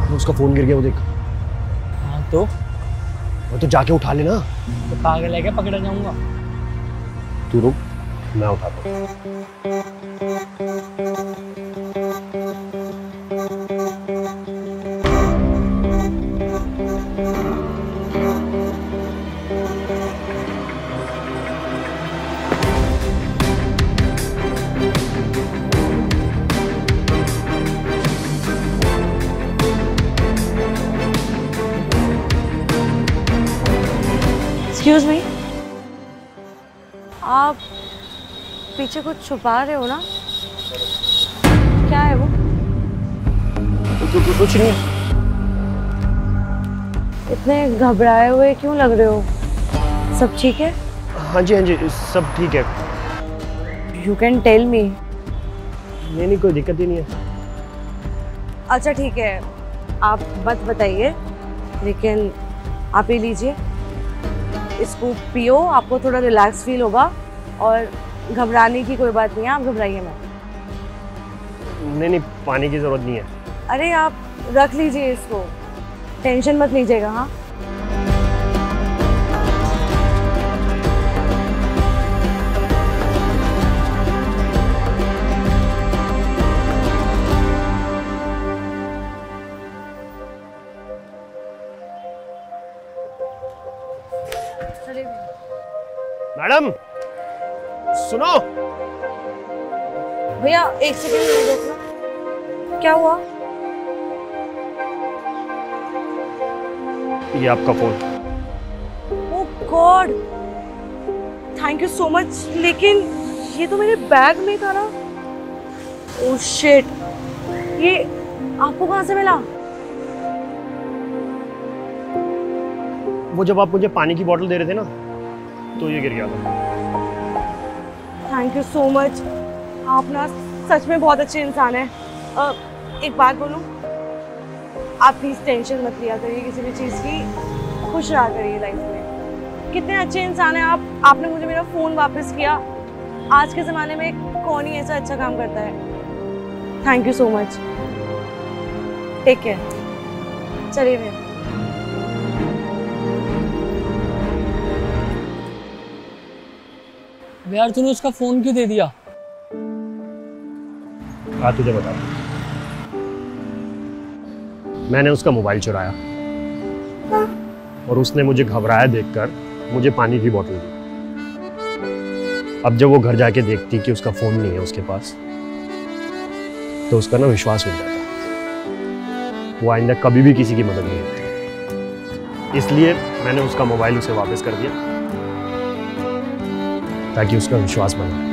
उसका फोन गिर गया, वो देख। हाँ तो वो तो जाके उठा लेना। तो पागल है क्या, पकड़ा जाऊंगा? तू रुक, मैं उठाता हूँ। एक्सक्यूज मी, आप पीछे कुछ छुपा रहे हो ना? क्या है वो? कुछ नहीं। इतने घबराए हुए क्यों लग रहे हो? सब ठीक है? हाँ जी, सब ठीक है। You can tell me. नहीं, कोई दिक्कत ही नहीं है। अच्छा ठीक है, आप मत बताइए, लेकिन आप ही लीजिए, इसको पियो, आपको थोड़ा रिलैक्स फील होगा। और घबराने की कोई बात नहीं है, आप घबराइए मत। नहीं, पानी की जरूरत नहीं है। अरे आप रख लीजिए इसको, टेंशन मत लीजिएगा। हाँ मैडम सुनो। भैया एक सेकंड रुकना। क्या हुआ? ये आपका phone. Oh god, thank you so much. लेकिन ये तो मेरे बैग में था ना। ओह शिट, ये आपको कहाँ से मिला? वो जब आप मुझे पानी की बोतल दे रहे थे ना, तो ये गिर गया था। थैंक यू सो मच, आप ना सच में बहुत अच्छे इंसान हैं। एक बात बोलूं, आप प्लीज़ टेंशन मत लिया करिए किसी भी चीज़ की, खुश रहा करिए लाइफ में। कितने अच्छे इंसान हैं आप, आपने मुझे मेरा फ़ोन वापस किया। आज के ज़माने में कौन ही ऐसा अच्छा काम करता है। Thank you so much, take care. चलिए भैया। यार तूने उसका फोन क्यों दे दिया? हाँ तुझे बता, मैंने उसका मोबाइल चुराया और उसने मुझे घबराया देखकर मुझे पानी की बोतल दी। अब जब वो घर जाके देखती कि उसका फोन नहीं है उसके पास, तो उसका ना विश्वास उठ जाता। वो आइंदा कभी भी किसी की मदद नहीं करती। इसलिए मैंने उसका मोबाइल उसे वापस कर दिया ताकि उसका विश्वास बने।